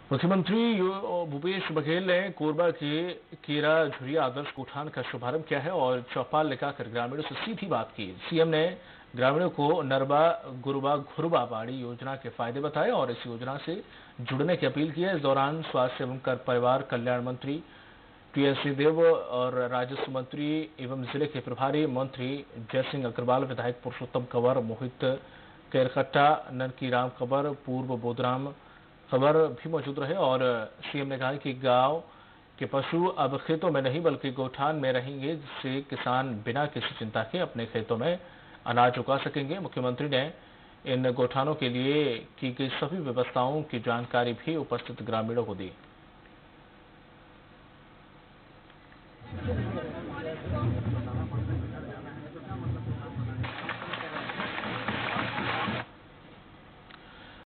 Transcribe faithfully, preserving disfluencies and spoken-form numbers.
मुख्यमंत्री यो- भूपेश बघेल ने कोरबा के केरा झुरिया आदर्श कोठान का शुभारंभ किया है और चौपाल लगाकर ग्रामीणों से सीधी बात की। सीएम ने ग्रामीणों को नरबा गुरबा घुरबा बाड़ी योजना के फायदे बताए और इस योजना से जुड़ने की अपील की है। इस दौरान स्वास्थ्य एवं कर परिवार कल्याण मंत्री टीएस सिंहदेव और राजस्व मंत्री एवं जिले के प्रभारी मंत्री जयसिंह अग्रवाल, विधायक पुरुषोत्तम कंवर, मोहित केरकट्टा, ननकीराम कंवर, पूर्व बोधराम खबर भी मौजूद रहे। और सीएम ने कहा कि गांव के पशु अब खेतों में नहीं बल्कि गोठान में रहेंगे, जिससे किसान बिना किसी चिंता के अपने खेतों में अनाज उगा सकेंगे। मुख्यमंत्री ने इन गोठानों के लिए की गई सभी व्यवस्थाओं की जानकारी भी उपस्थित ग्रामीणों को दी।